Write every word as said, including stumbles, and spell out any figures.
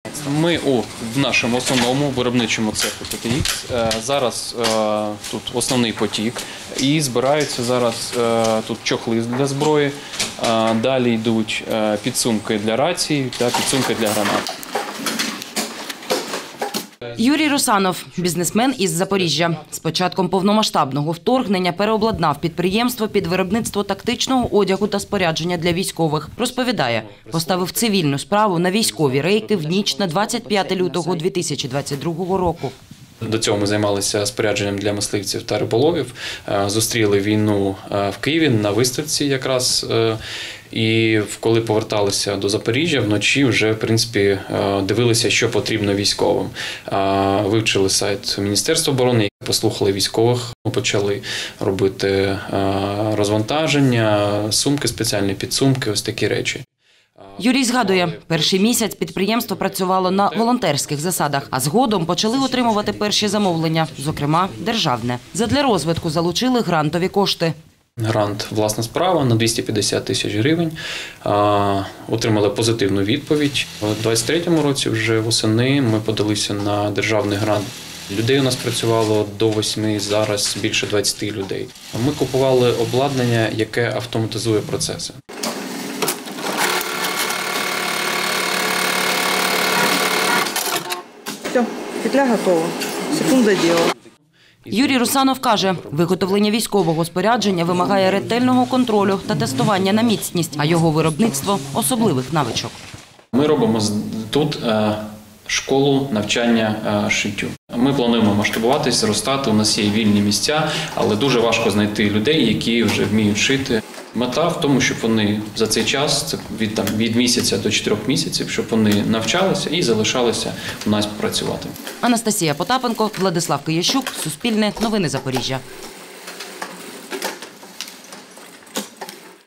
Ми у в нашому основному виробничому цеху П Т Ікс. Зараз е, тут основний потік і збираються зараз е, тут чохли для зброї, е, далі йдуть е, підсумки для рацій та підсумки для гранат. Юрій Русанов – бізнесмен із Запоріжжя. З початком повномасштабного вторгнення переобладнав підприємство під виробництво тактичного одягу та спорядження для військових. Розповідає, поставив цивільну справу на військові рейки в ніч на двадцять п'яте лютого дві тисячі двадцять другого року. До цього ми займалися спорядженням для мисливців та риболовів. Зустріли війну в Києві на виставці якраз. І коли поверталися до Запоріжжя, вночі вже, в принципі, дивилися, що потрібно військовим. Вивчили сайт Міністерства оборони, послухали військових, почали робити розвантаження, сумки, спеціальні підсумки, ось такі речі. Юрій згадує, перший місяць підприємство працювало на волонтерських засадах, а згодом почали отримувати перші замовлення, зокрема державне. Задля розвитку залучили грантові кошти. Грант «Власна справа» на двісті п'ятдесят тисяч гривень. Отримали позитивну відповідь. У двадцять третьому році вже восени ми подалися на державний грант. Людей у нас працювало до восьми, зараз більше двадцяти людей. Ми купували обладнання, яке автоматизує процеси. Все, петля готова. Секунда діла. Юрій Русанов каже, виготовлення військового спорядження вимагає ретельного контролю та тестування на міцність, а його виробництво – особливих навичок. Ми робимо тут школу навчання шиттю. Ми плануємо масштабуватись, зростати, у нас є вільні місця, але дуже важко знайти людей, які вже вміють шити. Мета в тому, щоб вони за цей час, це від, там, від місяця до чотирьох місяців, щоб вони навчалися і залишалися у нас працювати. Анастасія Потапенко, Владислав Киящук, Суспільне, Новини Запоріжжя.